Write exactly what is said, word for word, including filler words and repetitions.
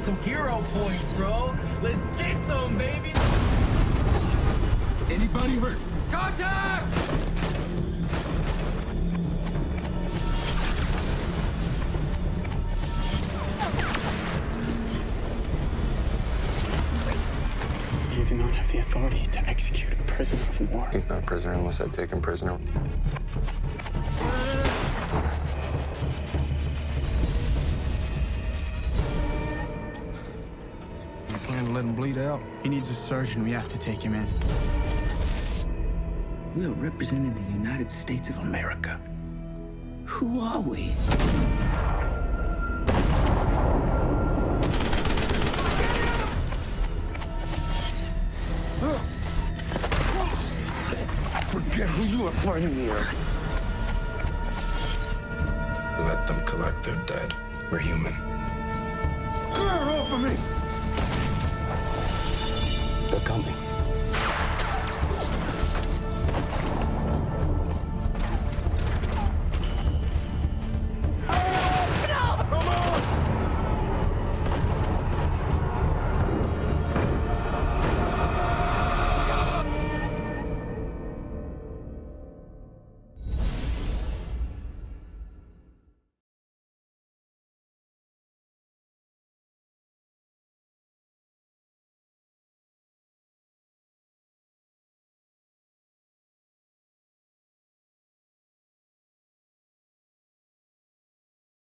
some hero points, bro. Let's get some, baby. Anybody hurt? Contact! You do not have the authority to execute a prisoner of war. He's not a prisoner unless I take him prisoner. You plan to let him bleed out? He needs a surgeon. We have to take him in. We are representing the United States of America. Who are we? Forget who you are fighting here. Let them collect their dead. We're human. Get her off of me! They're coming.